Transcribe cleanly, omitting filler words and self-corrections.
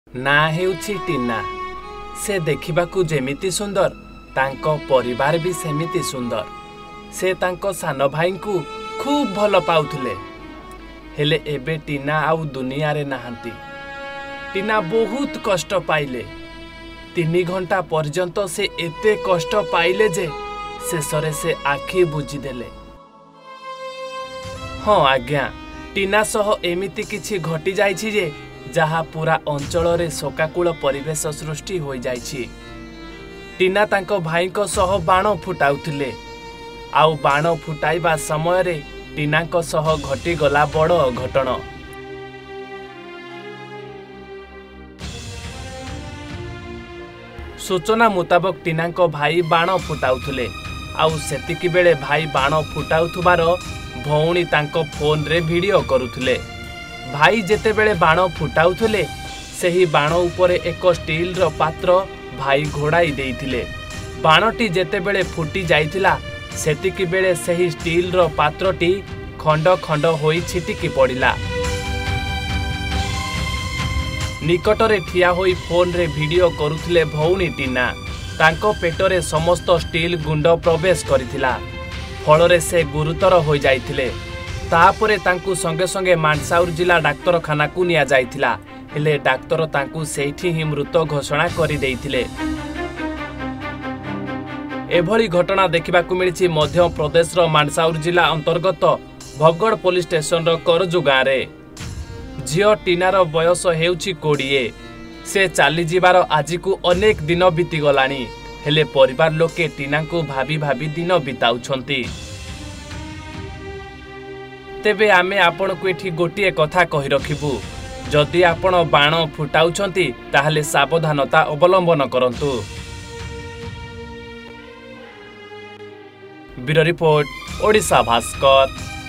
ना हेउछि टीना। से देखिबाकू जेमिति सुंदर तांको परिवार भी सेमिति सुंदर। से तांको सान भाई को खूब भल पाउथले। हेले एबे टीना आउ दुनिया रे नाहंती। टीना बहुत कष्ट पाइले। 3 घंटा पर्यंत से एते कष्ट पाइले जे शेषरे से आखि बुझीदेले। हाँ आज्ञा, टीना सह एमिति किछि घटी जाइछि जे जहा पूरा अंचल रे शोकाकूल परिवेश सृष्टि हो जाइछि। टीना तांको भाई को सह बाण फुटाउथिले। आउ बाण फुटाइबा समय रे टीना को सह घटी गला बड़ घटना। सूचना मुताबक टीना को भाई बाण फुटाउथिले। आउ सेतिकी बेले भाई बाण फुटाउथुबार भौणी तांको फोन रे वीडियो करुथिले। भाई जेते बेले बाण फुटाउथिले सेही बाण उपरे एक स्टील रो पात्र भाई घोड़ाई देइथिले। बाणटी जेते बेले फुटी जाइथिला सेतिकी बेले सेही स्टील रो पात्रटी खंड खंड होई छिटिकी पड़िला। निकटरे ठिया होई फोन रे वीडियो करुथिले भौणी टीना। तांको पेटरे समस्त स्टील गुंड प्रवेश करिथिला। फलरे से गुरुतर हो जाइथिले। तापरे तांकु संगे संगे मानसाउर जिला डाक्तरखाना को निया जाइथिला। हेले डाक्तर तांकु सेठी ही मृत घोषणा करि देइथिले। एभली घटना देखिबाकू मिलिछि मध्य प्रदेश रो मानसाउर जिला अंतर्गत भगड़ पुलिस स्टेशन रो करजु गाँ रे। झियो टीनार बयस हेउछि 20। से चाली जिबार आज को अनेक दिन बीती गलानी। हेले परिवार लोके टीना को भाभी भाभी दिन बिताउछंती। तेबे आमे आपण को एठी गोटिए कथा कहि रखिबु, जदि आपण बाण फुटाउछंती ताहले सावधानता अवलंबन करंतु। Bureau report, Odisha Bhaskar.